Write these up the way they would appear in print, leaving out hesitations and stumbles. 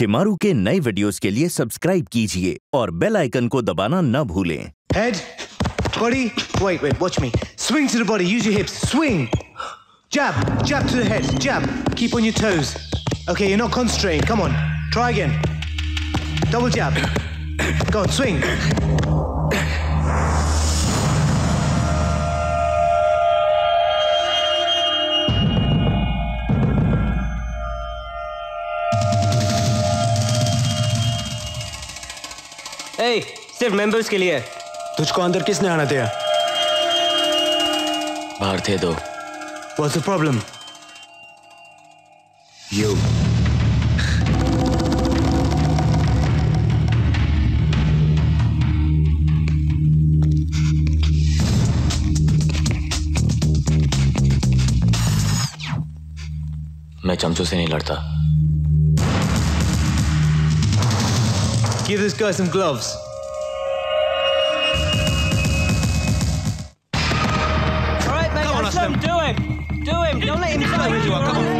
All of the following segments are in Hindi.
शेमारू के नए वीडियोस के लिए सब्सक्राइब कीजिए और बेल आइकन को दबाना न भूलें। Head, body, wait, watch me. Swing to the body, use your hips, swing. Jab to the head, jab. Keep on your toes. Okay, you're not concentrating, come on. Try again. Double jab. Go on, swing. Hey, सिर्फ मेंबर्स के लिए। तुझको अंदर किसने आना दिया? बाहर थे दो। What's the problem? You. मैं चमचों से नहीं लड़ता। Give this guy some gloves. All right, mate, come on, Tasleem, do him. Don't let him go. Come on.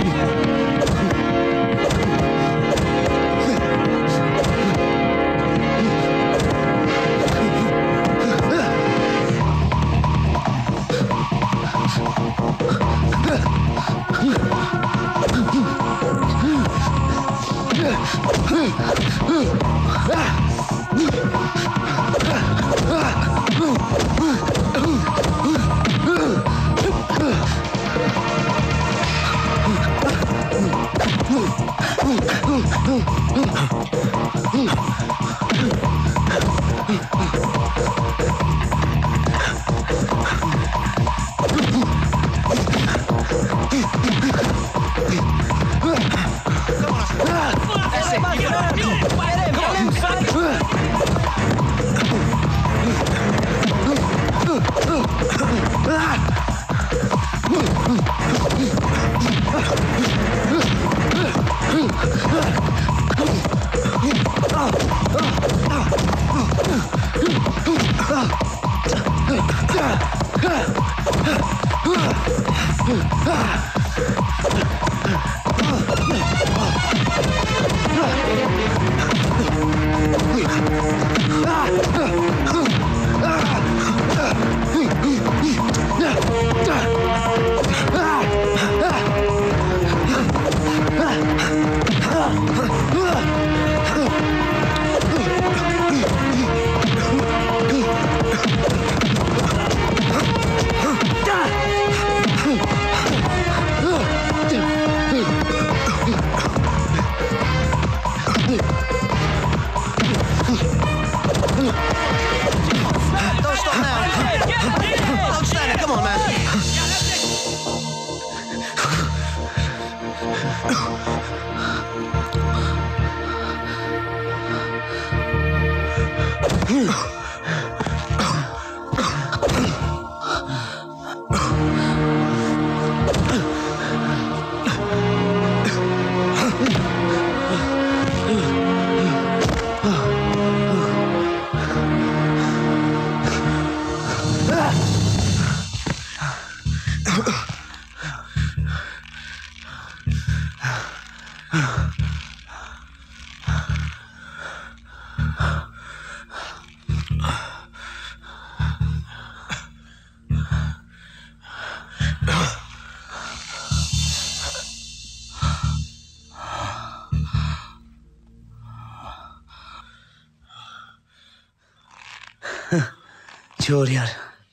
छोड़ यार।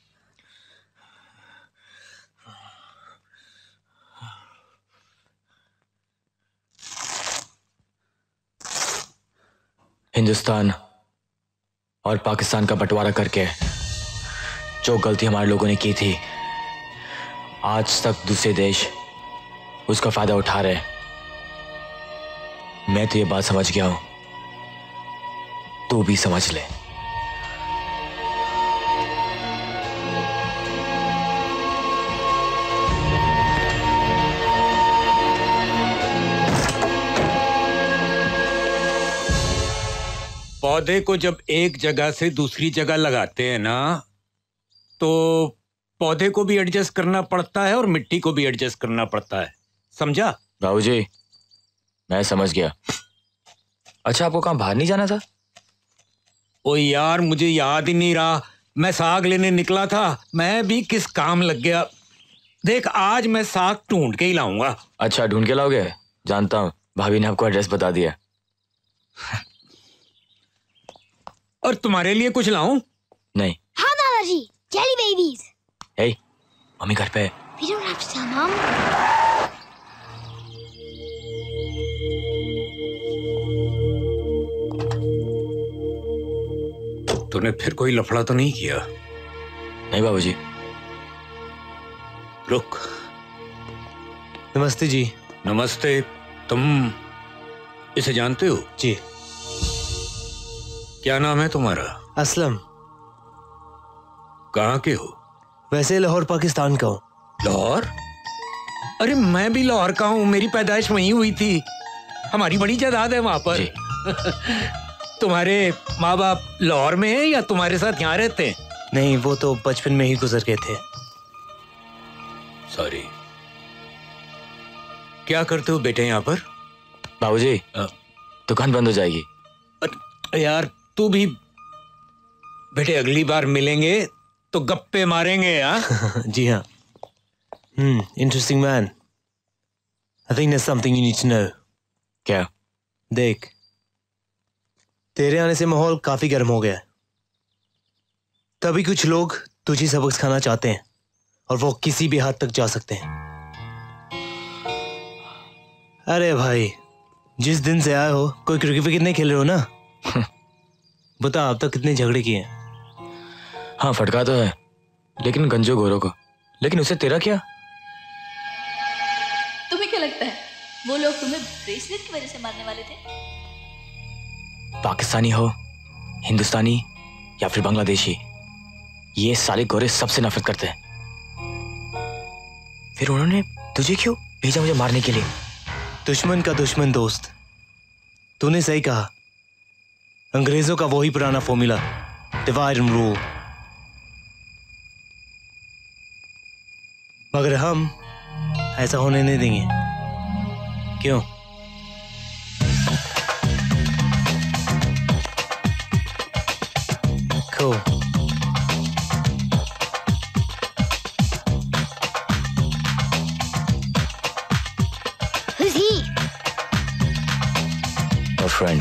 हिंदुस्तान और पाकिस्तान का बंटवारा करके जो गलती हमारे लोगों ने की थी, आज तक दूसरे देश उसका फायदा उठा रहे। मैं तो ये बात समझ गया हूं, तू भी समझ ले। पौधे को जब एक जगह से दूसरी जगह लगाते हैं ना, तो पौधे को भी एडजस्ट करना पड़ता है और मिट्टी को भी एडजस्ट करना पड़ता है, समझा? बाबूजी, मैं समझ गया। अच्छा, आपको कहाँ बाहर नहीं जाना था? ओ यार, मुझे याद ही नहीं रहा। मैं साग लेने निकला था, मैं भी किस काम लग गया। देख, आज मैं साग ढूंढ के ही लाऊंगा। अच्छा, ढूंढ के लाओगे? जानता हूँ, भाभी ने आपको एड्रेस बता दिया। और तुम्हारे लिए कुछ लाऊं? नहीं। हाँ दादाजी, जेली बेबीज। हे, मम्मी घर पे। We don't have to tell Mom. तूने फिर कोई लफड़ा तो नहीं किया? नहीं बाबूजी। रुक। नमस्ते जी। नमस्ते। तुम इसे जानते हो? जी। क्या नाम है तुम्हारा? असलम। कहाँ के हो? वैसे लाहौर पाकिस्तान का हूँ। लाहौर? अरे मैं भी लाहौर का हूँ, मेरी पैदाइश वहीं हुई थी। हमारी बड़ी जायदाद है वहां पर। तुम्हारे माँ बाप लाहौर में हैं या तुम्हारे साथ यहाँ रहते हैं? नहीं, वो तो बचपन में ही गुजर गए थे। सॉरी। क्या करते हो बेटे यहाँ पर? बाबूजी, दुकान बंद हो जाएगी। यार तू भी। बेटे अगली बार मिलेंगे तो गप्पे मारेंगे। हाँ जी हाँ। Interesting man. I think there's something you need to know. क्या? देख, तेरे आने से माहौल काफी गर्म हो गया है। तभी कुछ लोग तुझे सबक सिखाना चाहते हैं और वो किसी भी हद तक जा सकते हैं। अरे भाई, जिस दिन से आए हो कोई क्रिकेट विकेट नहीं खेल रहे हो ना? बता, अब तक कितने झगड़े किए हैं? हाँ, फटका तो है, लेकिन गंजो गोरों को। लेकिन उसे तेरा क्या? तुम्हें क्या लगता है वो लोग तुम्हें ब्रेसलेट की वजह से मारने वाले थे? पाकिस्तानी हो, हिंदुस्तानी या फिर बांग्लादेशी, ये साले गोरे सबसे नफरत करते हैं। फिर उन्होंने तुझे क्यों भेजा मुझे मारने के लिए? दुश्मन का दुश्मन दोस्त। तूने सही कहा। अंग्रेजों का वही पुराना फॉर्मूला, डिवाइड एंड रूल। मगर हम ऐसा होने नहीं देंगे। क्यों? Cool. Who's he? Your friend.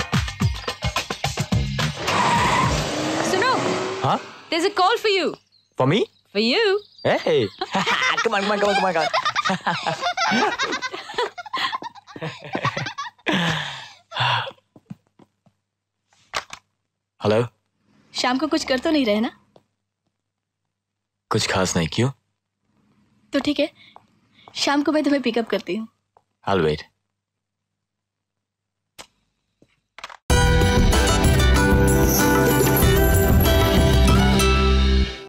सुनो, हाँ? there's a call for you. For me? For you. Hey! Come on. Hello. शाम को कुछ कर तो नहीं रहे ना? कुछ खास नहीं। क्यों? तो ठीक है, शाम को मैं तुम्हें पिकअप करती हूँ। I'll wait.